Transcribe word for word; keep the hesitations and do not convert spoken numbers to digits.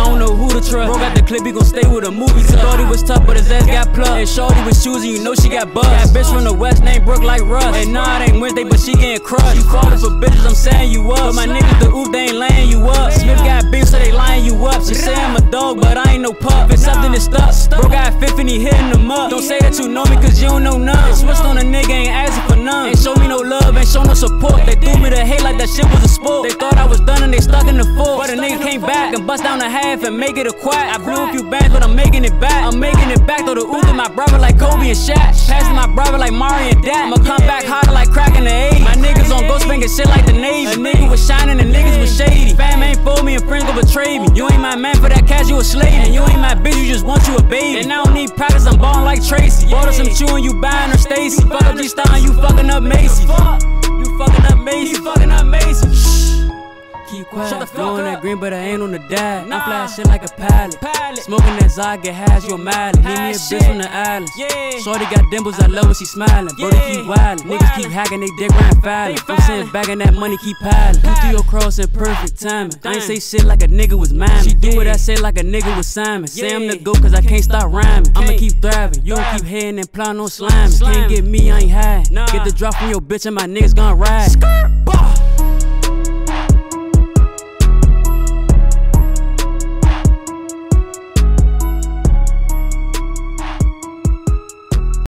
don't know who to trust. Bro got the clip, he gon' stay with a movie. Thought he was tough, but his ass got plucked. And shorty was choosing, you know she got buzzed. That bitch from the west named Brooke like Russ. And nah, it ain't Wednesday, but she getting crushed. You falling for bitches, I'm saying you up. But my niggas, the oof, they ain't laying you up. Smith got beef, so they lying you up. She say I'm a dog, but I ain't no pup. If something is stuck, bro got fifth and he hitting them up. Don't say that you know me, cause you don't know none. Switched on a nigga, ain't asking for none. Ain't show me no love, ain't show no support. They threw me the hate like that shit was a sport. They thought I was done and they stuck in the fort. But a nigga came back and bust down the half and make it a quack. I blew a few bands, but I'm making it back. I'm making it back, throw the ooh to my brother like Kobe and Shaq. Passing my brother like Mario and Dak. I'ma come back harder like cracking the eighties. My niggas on go spinking shit like the Navy. A nigga was shining and niggas was shady. Fam ain't for me and friends gon' betray me. You ain't my man for that cash, you a slave. And you ain't my bitch, you just want you a baby. And I don't need practice, I'm ballin' like Tracy. Bought her some chewin', you buying her Stacy. Fuck up G-Star, you fucking up Macy. You fucking up Macy. You fucking up Macy. Keep quiet, blowing that green, but I ain't on the diet. I'm flying shit like a pilot. Smoking that Zod, get hash, you a miley. Need me a bitch from the islands. Shorty got dimples, I love when she smiling. Brody keep wildin', niggas keep hacking, they dick round filing. I'm saying bagging that money, keep piling. You threw your cross in perfect timing. I ain't say shit like a nigga was miming. She do what I say like a nigga was Simon. Say I'm the GOAT cause I can't stop rhyming. I'ma keep thriving, you don't keep hating and plotting on sliming. Can't get me, I ain't hiding. Get the drop from your bitch and my niggas gon' ride.